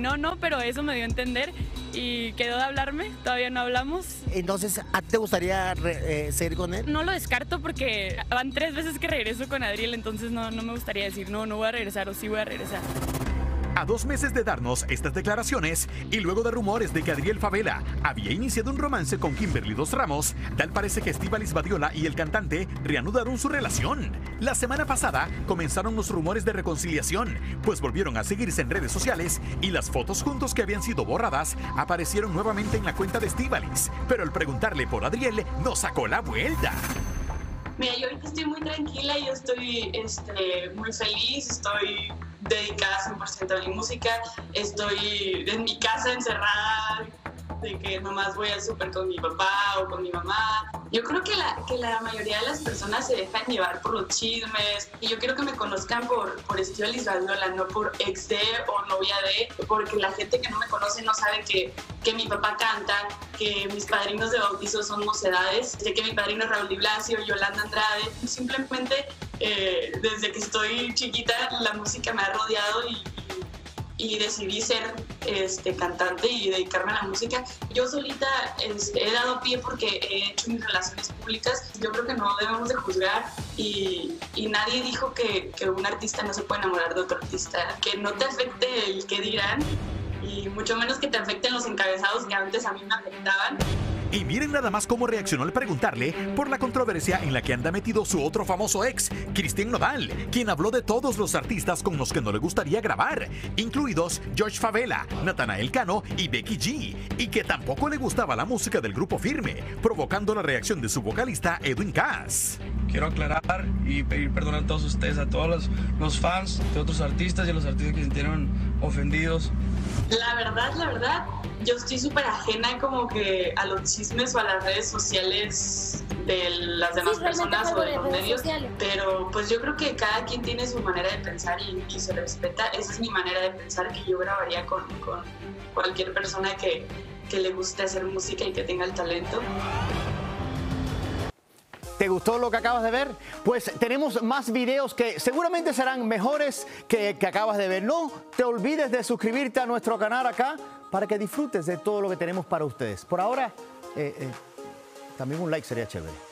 no, pero eso me dio a entender y quedó de hablarme, todavía no hablamos. Entonces, ¿a ti te gustaría seguir con él? No lo descarto porque van 3 veces que regreso con Adriel, entonces no me gustaría decir no voy a regresar o sí voy a regresar. A 2 meses de darnos estas declaraciones y luego de rumores de que Adriel Favela había iniciado un romance con Kimberly Dos Ramos, tal parece que Estíbaliz Badiola y el cantante reanudaron su relación. La semana pasada comenzaron los rumores de reconciliación, pues volvieron a seguirse en redes sociales y las fotos juntos que habían sido borradas aparecieron nuevamente en la cuenta de Estíbaliz. Pero al preguntarle por Adriel, nos sacó la vuelta. Mira, yo ahorita estoy muy tranquila, yo estoy muy feliz, estoy dedicada 100% a mi música, estoy en mi casa encerrada, de que nomás voy al súper con mi papá o con mi mamá. Yo creo que la mayoría de las personas se dejan llevar por los chismes y yo quiero que me conozcan por Estíbaliz Badiola, no por ex de o novia de, porque la gente que no me conoce no sabe que mi papá canta, que mis padrinos de bautizo son Mocedades, sé que mi padrino es Raúl Di Blasio, Yolanda Andrade. Simplemente desde que estoy chiquita la música me ha rodeado y decidí ser cantante y dedicarme a la música. Yo solita he dado pie porque he hecho mis relaciones públicas. Yo creo que no debemos de juzgar y nadie dijo que un artista no se puede enamorar de otro artista. Que no te afecte el que dirán y mucho menos que te afecten los encabezados que antes a mí me afectaban. Y miren nada más cómo reaccionó al preguntarle por la controversia en la que anda metido su otro famoso ex, Cristian Nodal, quien habló de todos los artistas con los que no le gustaría grabar, incluidos George Favela, Natanael Cano y Becky G, y que tampoco le gustaba la música del Grupo Firme, provocando la reacción de su vocalista Edwin Cass. Quiero aclarar y pedir perdón a todos ustedes, a todos los fans de otros artistas y a los artistas que se sintieron ofendidos. La verdad, yo estoy súper ajena como que a los chismes o a las redes sociales de las demás personas o de los medios, pero pues yo creo que cada quien tiene su manera de pensar y se respeta. Esa es mi manera de pensar, que yo grabaría con cualquier persona que le guste hacer música y que tenga el talento. ¿Te gustó lo que acabas de ver? Pues tenemos más videos que seguramente serán mejores que acabas de ver. No te olvides de suscribirte a nuestro canal acá para que disfrutes de todo lo que tenemos para ustedes. Por ahora, también un like sería chévere.